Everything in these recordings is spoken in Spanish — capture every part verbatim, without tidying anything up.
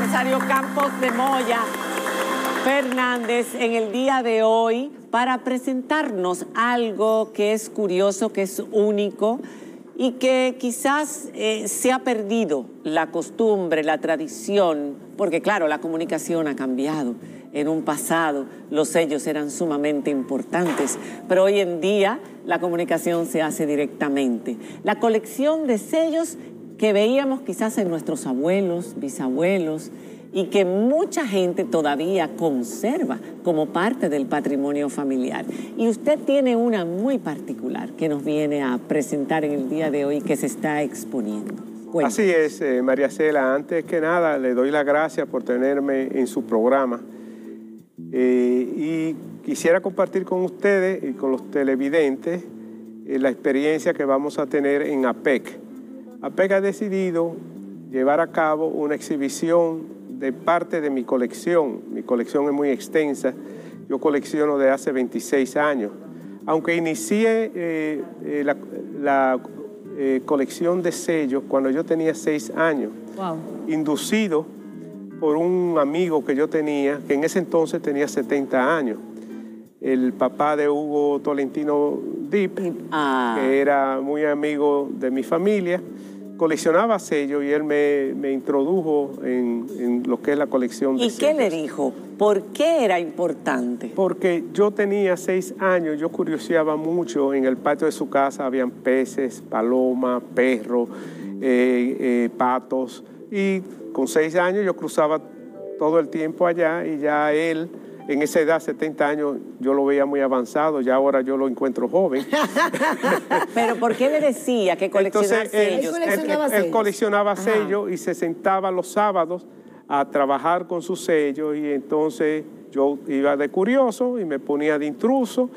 Rosario Campos de Moya Fernández en el día de hoy para presentarnos algo que es curioso, que es único y que quizás eh, se ha perdido la costumbre, la tradición, porque claro, la comunicación ha cambiado. En un pasado los sellos eran sumamente importantes, pero hoy en día la comunicación se hace directamente. La colección de sellos que veíamos quizás en nuestros abuelos, bisabuelos, y que mucha gente todavía conserva como parte del patrimonio familiar. Y usted tiene una muy particular que nos viene a presentar en el día de hoy que se está exponiendo. Cuéntame. Así es, eh, María Cela. Antes que nada, le doy las gracias por tenerme en su programa. Eh, y quisiera compartir con ustedes y con los televidentes eh, la experiencia que vamos a tener en A P E C. A P E C ha decidido llevar a cabo una exhibición de parte de mi colección. Mi colección es muy extensa. Yo colecciono de hace veintiséis años. Aunque inicié eh, eh, la, la eh, colección de sellos cuando yo tenía seis años, wow. Inducido por un amigo que yo tenía, que en ese entonces tenía setenta años, el papá de Hugo Tolentino Dip, ah. que era muy amigo de mi familia, coleccionaba sellos y él me, me introdujo en, en lo que es la colección de ¿Y sellos. qué le dijo? ¿Por qué era importante? Porque yo tenía seis años, yo curioseaba mucho, en el patio de su casa habían peces, palomas, perros, eh, eh, patos, y con seis años yo cruzaba todo el tiempo allá y ya él, en esa edad, setenta años, yo lo veía muy avanzado, ya ahora yo lo encuentro joven. ¿Pero por qué le decía que coleccionaba sellos? Él, él, él, él coleccionaba sellos y se sentaba los sábados a trabajar con sus sellos y entonces yo iba de curioso y me ponía de intruso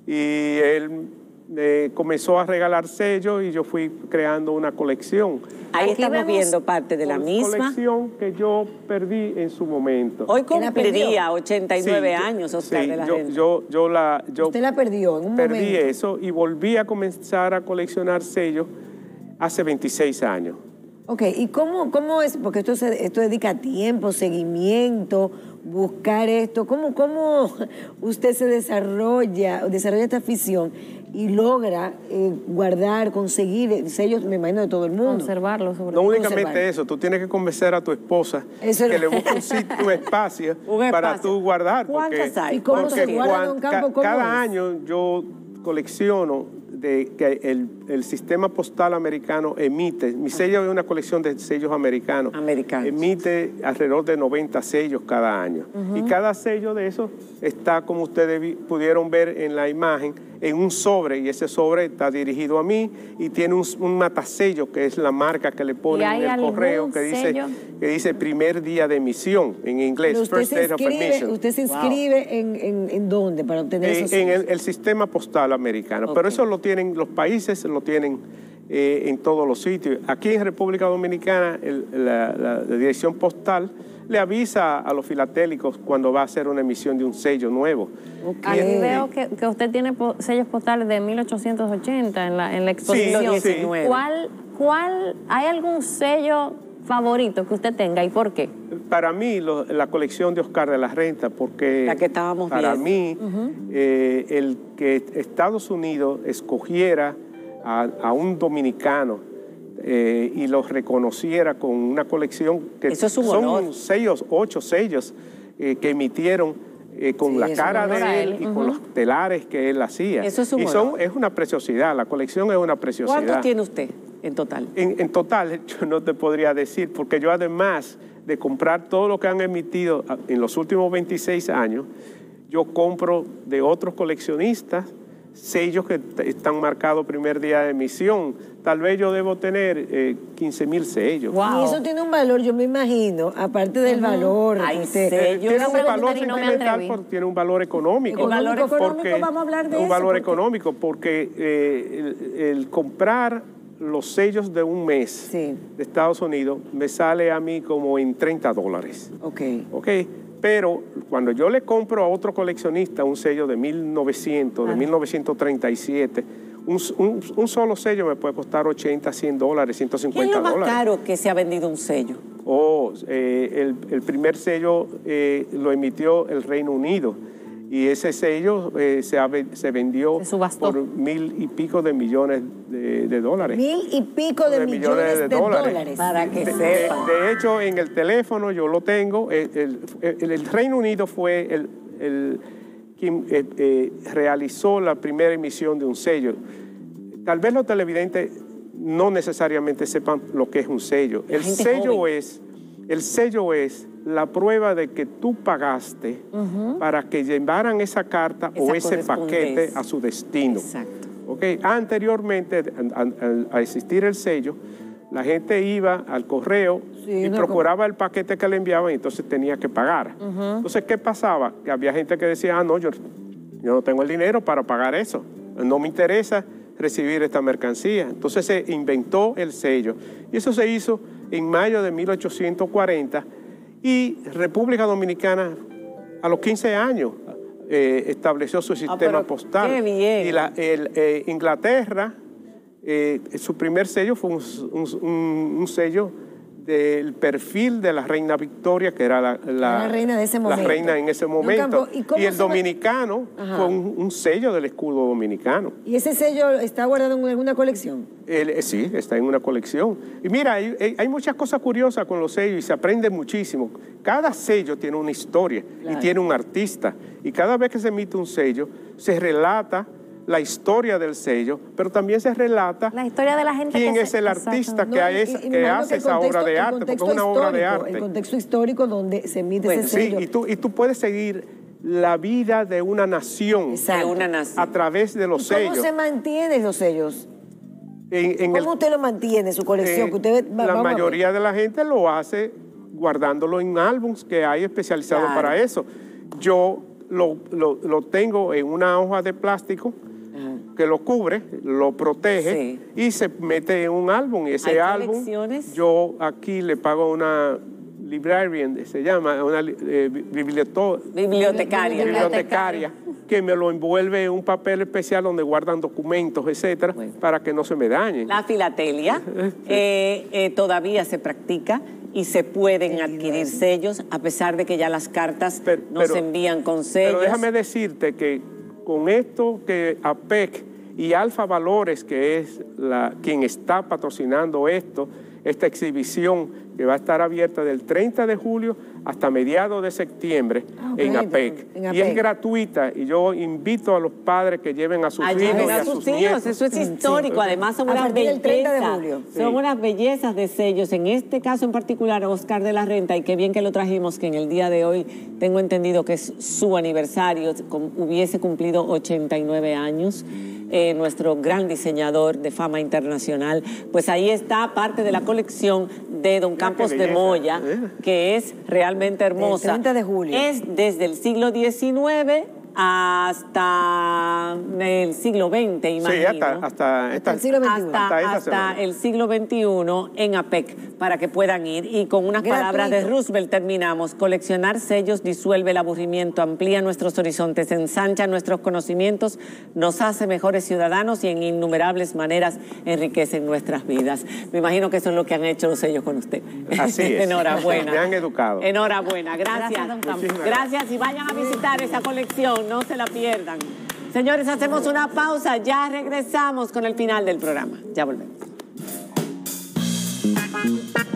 y él eh, comenzó a regalar sellos y yo fui creando una colección. Ahí estamos vemos viendo parte de la misma colección que yo perdí en su momento. Hoy cumpliría ochenta y nueve sí, años, Oscar sí, de la yo, Renta. Yo, yo la, yo Usted la perdió en un perdí momento. Perdí eso y volví a comenzar a coleccionar sellos hace veintiséis años. Ok, ¿y cómo, cómo es? Porque esto, se, esto dedica tiempo, seguimiento, buscar esto. ¿Cómo, cómo usted se desarrolla, desarrolla esta afición y logra eh, guardar, conseguir sellos, me imagino, de todo el mundo? Conservarlos. Sobre no todo. únicamente Conservar. Eso, tú tienes que convencer a tu esposa eso que no. le busque un sitio, un espacio, un para espacio. tú guardar. ¿Cuántas porque, hay? ¿Y cómo porque se guarda en un campo? ¿Cómo cada es? año yo colecciono de que el, el sistema postal americano emite, mi sello es una colección de sellos americanos, Americanos. emite alrededor de noventa sellos cada año. Uh-huh. Y cada sello de esos está, como ustedes vi, pudieron ver en la imagen, en un sobre, y ese sobre está dirigido a mí y tiene un, un matasello, que es la marca que le ponen en el correo, que dice, que dice primer día de emisión, en inglés, first day of admission. ¿Usted se inscribe wow. en, en, en dónde para obtener en, esos En el, el sistema postal americano, okay. Pero eso lo tienen, los países lo tienen eh, en todos los sitios. Aquí en República Dominicana, el, la, la, la dirección postal le avisa a los filatélicos cuando va a hacer una emisión de un sello nuevo. Okay. Aquí veo que, que usted tiene po sellos postales de mil ochocientos ochenta en la, en la exposición. Sí, sí. ¿Cuál, cuál, ¿Hay algún sello favorito que usted tenga y por qué? Para mí, lo, la colección de Oscar de la Renta, porque la que estábamos para viendo. mí, uh-huh. eh, el que Estados Unidos escogiera a, a un dominicano Eh, y los reconociera con una colección que Eso es un son honor. sellos, ocho sellos eh, que emitieron eh, con sí, la cara de él, él y uh-huh. con los telares que él hacía. Eso es un y son, es una preciosidad, la colección es una preciosidad. ¿Cuántos tiene usted en total? En, en total yo no te podría decir, porque yo además de comprar todo lo que han emitido en los últimos veintiséis años, yo compro de otros coleccionistas sellos que están marcados primer día de emisión. Tal vez yo debo tener eh, quince mil sellos. Wow. Y eso tiene un valor, yo me imagino, aparte del uh-huh. valor. Hay usted, sellos. Tiene un valor no sentimental, porque tiene un valor económico. El valor económico, porque, vamos a hablar de un eso. Un valor porque... económico, porque eh, el, el comprar los sellos de un mes sí. de Estados Unidos me sale a mí como en treinta dólares. Ok. Ok. Pero cuando yo le compro a otro coleccionista un sello de mil novecientos, ah. de mil novecientos treinta y siete, un, un, un solo sello me puede costar ochenta, cien dólares, ciento cincuenta dólares. ¿Qué es lo más caro que se ha vendido un sello? Oh, eh, el, el primer sello eh, lo emitió el Reino Unido y ese sello eh, se, ha, se vendió se subastó por mil y pico de millones de, de dólares. Mil y pico de, de millones, millones de, de dólares. dólares. Para que de, sepan. De, de hecho, en el teléfono yo lo tengo. El, el, el, el Reino Unido fue el, el quien eh, eh, realizó la primera emisión de un sello. Tal vez los televidentes no necesariamente sepan lo que es un sello. El sello joven. es, el sello es la prueba de que tú pagaste uh-huh. para que llevaran esa carta esa o ese paquete a su destino. Exacto. Okay. Anteriormente, a, a existir el sello, la gente iba al correo sí, y no procuraba el paquete que le enviaban y entonces tenía que pagar. Uh-huh. Entonces, ¿qué pasaba? Que había gente que decía, ah, no, yo, yo no tengo el dinero para pagar eso. No me interesa recibir esta mercancía. Entonces se inventó el sello. Y eso se hizo en mayo de mil ochocientos cuarenta y República Dominicana a los quince años eh, estableció su sistema ah, postal. ¡Qué bien! Y la, el, eh, Inglaterra, eh, su primer sello fue un, un, un sello del perfil de la reina Victoria, que era la, la, la reina de ese momento. La reina en ese momento. ¿Y, y el dominicano va... fue un, un sello del escudo dominicano. ¿Y ese sello está guardado en alguna colección? El, sí, está en una colección. Y mira, hay, hay muchas cosas curiosas con los sellos y se aprende muchísimo. Cada sello tiene una historia claro. y tiene un artista. Y cada vez que se emite un sello, se relata la historia del sello, pero también se relata la historia de la gente quién que es se... el artista no, que, y, es, y que hace que esa contexto, obra de arte, porque es una obra de arte. El contexto histórico donde se emite bueno, ese sello. Sí, y tú, y tú puedes seguir la vida de una nación, de una nación. a través de los ¿Y cómo sellos. ¿Cómo se mantienen los sellos? En, en ¿Cómo el, usted lo mantiene, su colección? Eh, que usted, la mayoría de la gente lo hace guardándolo en álbums que hay especializados claro. para eso. Yo lo, lo, lo tengo en una hoja de plástico que lo cubre, lo protege sí. y se mete en un álbum. Y ese álbum, yo aquí le pago una librarian, se llama, una eh, biblioto, bibliotecaria. bibliotecaria, que me lo envuelve en un papel especial donde guardan documentos, etcétera, bueno. para que no se me dañen. La filatelia sí. eh, eh, todavía se practica y se pueden adquirir sellos, a pesar de que ya las cartas pero, no pero, se envían con sellos. Pero déjame decirte que con esto que A P E C y Alfa Valores, que es la, quien está patrocinando esto, esta exhibición que va a estar abierta del treinta de julio hasta mediados de septiembre ah, okay. en A P E C. En A P E C. Y es gratuita y yo invito a los padres que lleven a sus a hijos lleven y a, a sus, sus hijos. nietos. Eso es histórico, sí. además son unas bellezas, de son sí. unas bellezas de sellos. En este caso en particular, Oscar de la Renta, y qué bien que lo trajimos, que en el día de hoy tengo entendido que es su aniversario, hubiese cumplido ochenta y nueve años. Eh, nuestro gran diseñador de fama internacional, pues ahí está parte de la colección de don Campos de Moya, que es realmente hermosa. El treinta de julio. Es desde el siglo diecinueve hasta el siglo veinte, imagino. Sí, hasta, hasta, hasta el siglo veintiuno. Hasta, hasta, hasta el siglo veintiuno en A P E C, para que puedan ir. Y con unas Gratuito. palabras de Roosevelt terminamos. Coleccionar sellos disuelve el aburrimiento, amplía nuestros horizontes, ensancha nuestros conocimientos, nos hace mejores ciudadanos y en innumerables maneras enriquecen nuestras vidas. Me imagino que eso es lo que han hecho los sellos con usted. Así es. Enhorabuena. Me han educado. Enhorabuena. Gracias. Gracias, Gracias y vayan a visitar esa colección. No se la pierdan. Señores, hacemos una pausa. Ya regresamos con el final del programa. Ya volvemos.